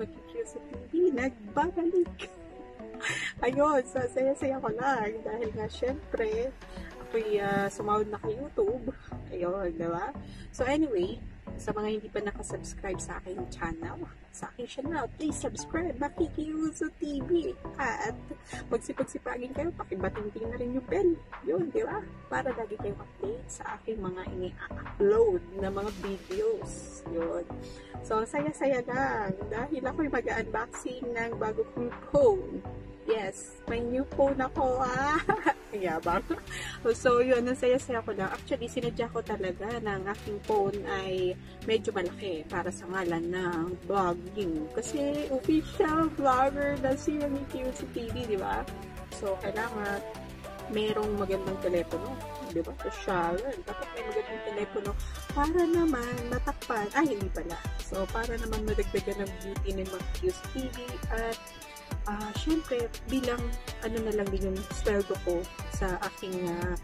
QC TV, nagbabalik. Ayun, so saya-saya ko lang dahil nga syempre ako'y sumahod na kay YouTube. Ayun, diba? So anyway, sa mga hindi pa nakasubscribe sa aking channel, please subscribe, Makikiuso TV. At magsipag-sipagin kayo, pakibating-ting na rin yung bell. Yun, di ba? Para lagi kayong update sa aking mga ini-upload na mga videos. Yun. So, saya-saya lang. Dahil ako'y mag-unboxing ng bago kong phone. Yes, may new phone ako. Yabang. So, yun, nasaya-saya ko lang. Actually, sinadya ko talaga ng aking phone ay medyo malaki para sa ngalan ng vlogging. Kasi, official vlogger na si QC TV, di ba? So, kailangan merong magandang telepono. Di ba? Social. Dapat may magandang telepono para naman matakpan. Hindi pala. So, para naman madagdagan ng beauty ng mga QC TV at syempre, bilang ano na lang din yung sweldo ko sa aking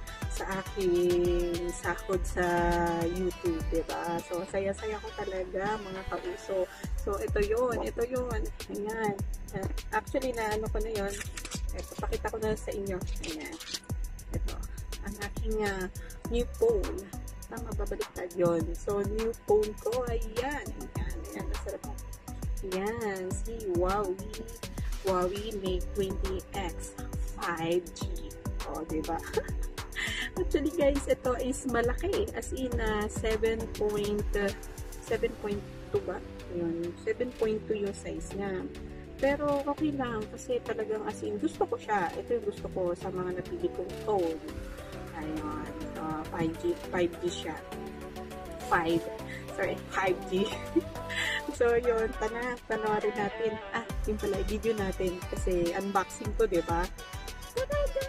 sahod sa YouTube, diba? So, saya-saya ko talaga, mga kauso. So, ito yun. Ayan. Actually, na ano ko na yun. Ito, pakita ko na sa inyo. Ayan. Ito. Ang aking new phone. Tama, babaliktad yun. So, new phone ko. Ayan. Nasarap mo. Ayan. Si Huawei Mate 20X 5G. O, diba? Actually, guys, ito is malaki. As in, 7.2 ba? Yun, 7.2 yung size niya. Pero, okay lang. Kasi talagang, as in, gusto ko siya. Ito yung gusto ko sa mga napili kong phone. Ayun. 5G siya. 5G. So, yun. Panoorin natin. Yung pala, video natin. Kasi, unboxing to, diba? Tada!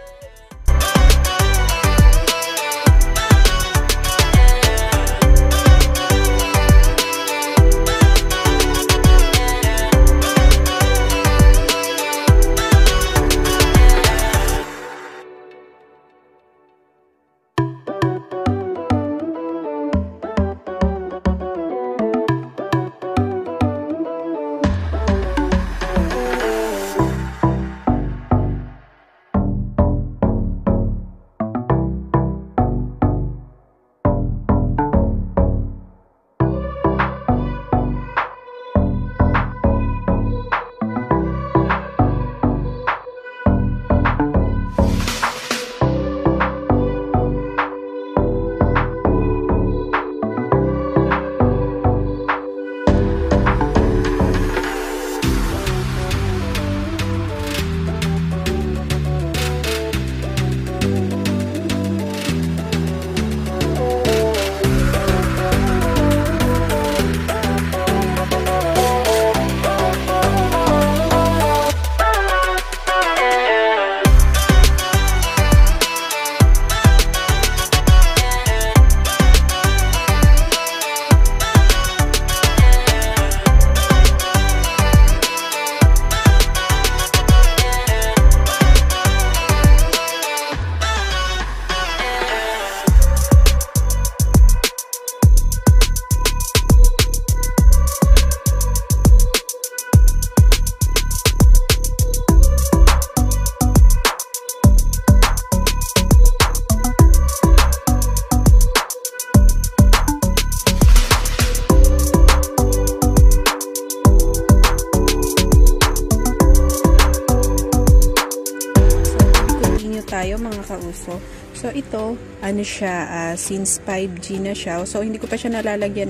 Tayo mga kauso. So ito, ano siya, since 5G na siya. So hindi ko pa siya nalalagyan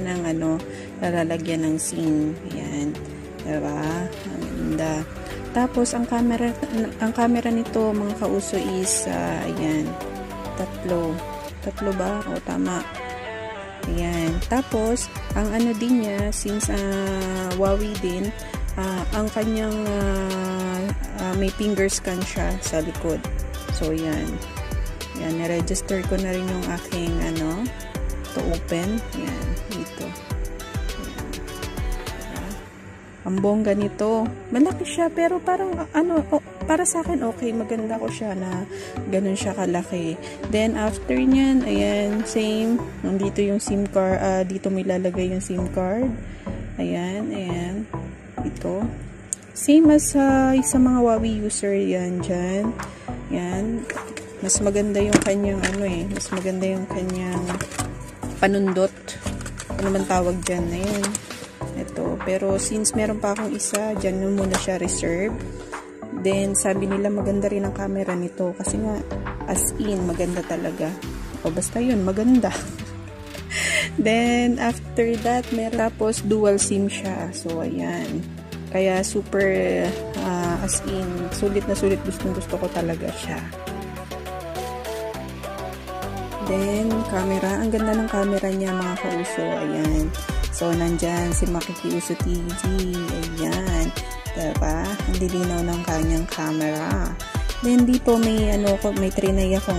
ng SIM. Ayan. Diba? Maganda. Tapos ang camera nito mga kauso is ayan. Tatlo ba? O tama. Ayan. Tapos ang ano din niya, since Huawei din, ang kanyang may finger scan siya sa likod. So, yan. Yan, na-register ko na rin yung aking, to open. Yan, dito. Yan. Ang bongga nito. Malaki siya, pero parang, para sa akin, okay. Maganda ko siya na ganun siya kalaki. Then, after nyan, ayan, same. Nandito yung SIM card, dito may lalagay yung SIM card. Ayan. ito. Same as sa mga Huawei user yan dyan. Yan. Mas maganda yung kanyang mas maganda yung kanyang panundot. Ano man tawag dyan na yun. Ito. Pero since meron pa akong isa, dyan muna siya reserve. Then, sabi nila maganda rin ang camera nito. Kasi nga, as in, maganda talaga. O basta yun, maganda. Then, after that, tapos dual SIM siya. So, ayan. Kaya super, as in, sulit na sulit. Gustong-gusto ko talaga siya. Then, camera. Ang ganda ng camera niya, mga kauso. Ayan. So, nandyan si Makikiuso TV. Ayan. Diba? Ang dilinaw ng kanyang camera. Then, dito may, may trinay akong,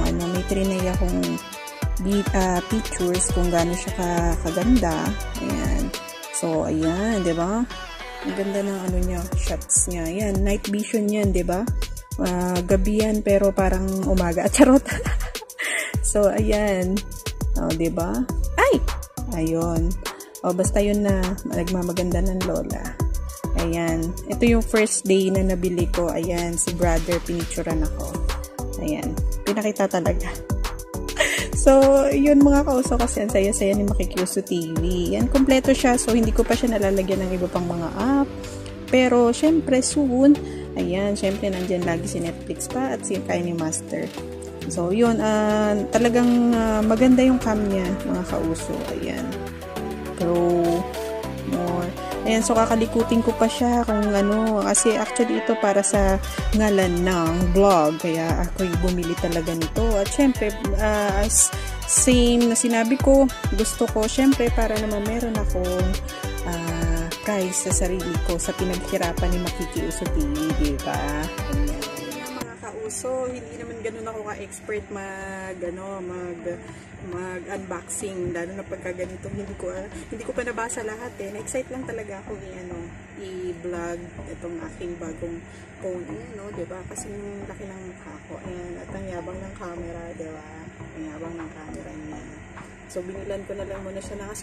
pictures kung gaano siya kaganda. Ayan. So, ayan. Diba? Ang ganda ng niya, shots niya. Ayan. Night vision yan, diba? Gabi yan, pero parang umaga. Charot. So, ayan. O, diba? Ay! Ayun. O, basta yun na nagmamaganda ng lola. Ayan. Ito yung first day na nabili ko. Ayan. Si brother, pinicturan ako. Ayan. Pinakita talaga. So, yun mga kauso kasi ang saya-saya ni Makikiuso TV. Yan, kompleto siya. So, hindi ko pa siya nalalagyan ng iba pang mga app. Pero, syempre, soon. Ayan. Syempre, nandyan lagi si Netflix pa at si Kay ni Master. So, yun, talagang maganda yung cam niya, mga kauso. Ayan. Pro, more. Ayan, so kakalikutin ko pa siya kung kasi actually ito para sa ngalan ng vlog. Kaya ako'y bumili talaga nito. At syempre, as same na sinabi ko, gusto ko, syempre, para naman meron akong prize sa sarili ko sa pinaghirapan ni Makikiuso TV, diba? Ayan. So, hindi naman ganun ako ka-expert mag-unboxing, lalo na pagka ganito, hindi ko pa nabasa lahat Na-excite lang talaga ako i-vlog itong aking bagong phone. Ayan, diba? Kasi yung laki ng mukha ko. Ayan, at ang yabang ng camera, diba? Ang yabang ng camera niya. So, binilan ko na lang muna siya ng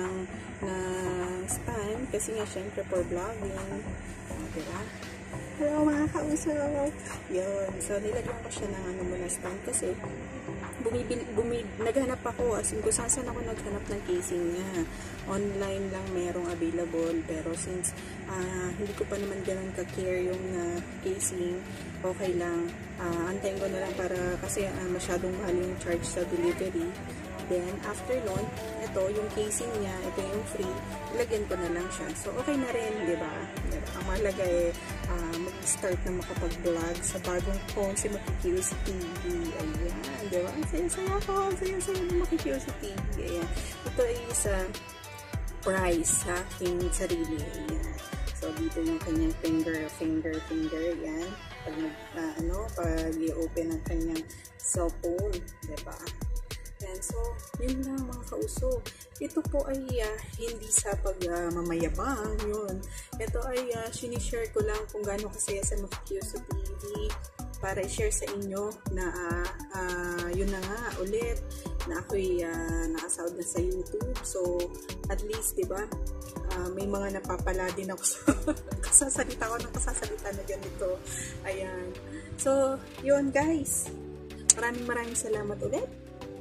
stand kasi nga, syempre, for vlogging. Diba? Hello mga kauso. Yun. So, nilagyan ko siya ng muna stand kasi naghanap ako as in kung saan ako naghanap ng casing niya. Online lang merong available pero since hindi ko pa naman ganun ka-care yung casing, okay lang. Antayin ko na lang para kasi masyadong mahal yung charge sa delivery. Then, after nun, ito, yung casing niya, ito yung free, ilagyan ko na lang siya. So, okay na rin, diba? Ang mahalaga mag-start na makapag-vlog sa bagong phone, si Makikiuso TV. Ayan, diba? Ang saya-saya ko. Ang saya-saya ni Makikiuso TV. Ayan. Ito ay sa price sa aking sarili. Ayan. So, dito yung kanyang finger. Ayan. Pag i-open ang kanyang cellphone. Diba? Yan. So, yun lang mga kauso. Ito po ay hindi sa pagmamayabang. Yun. Ito ay sinishare ko lang kung gaano kasaya sa Makikiuso TV para i-share sa inyo na yun na nga ulit na ako'y nakasahod na sa YouTube. So, at least, diba, may mga napapala din ako sa kasasalita ko ng kasasalita na ganito. Ayan. So, yun guys. Maraming salamat ulit.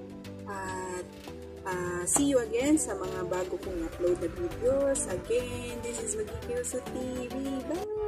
At see you again sa mga bago kong upload na videos. Again, this is Makikiuso TV. Bye!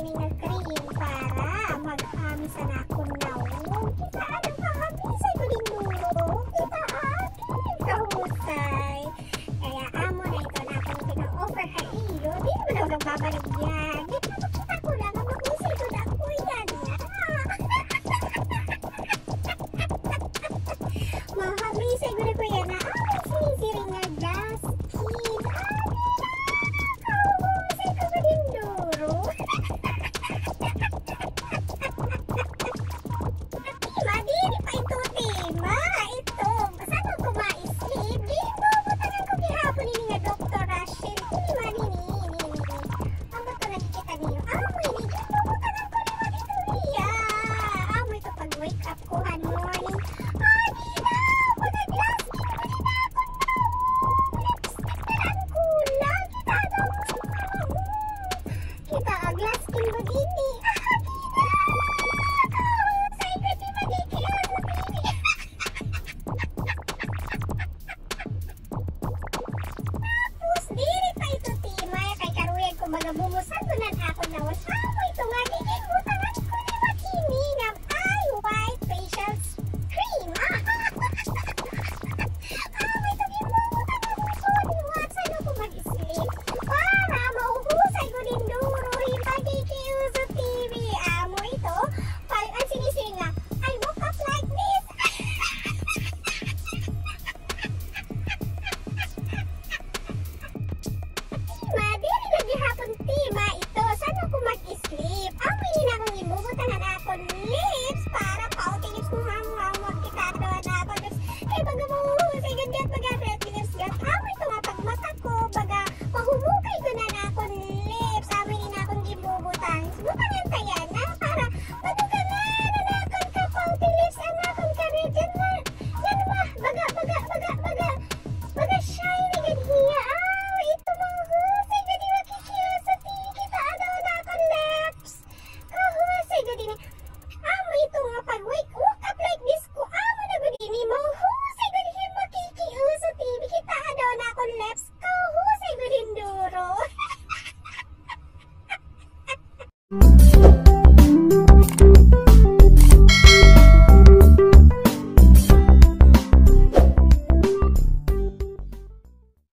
Siyempre, ini nag-cream para mag-amis na ako na. Kita, ano pa, habisay ko din mo. babalik yan.